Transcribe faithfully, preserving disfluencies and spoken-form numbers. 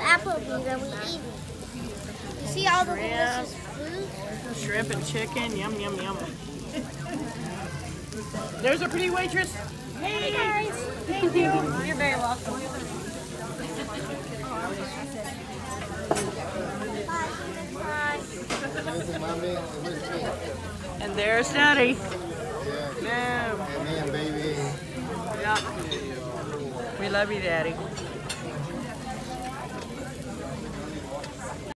Applebees and we eat it. You see all the delicious food? Shrimp and chicken, yum, yum, yum. There's a pretty waitress. Hey guys. Thank you. You're very welcome. And there's Daddy. Yeah. No. And then, baby. Yeah. We love you, Daddy.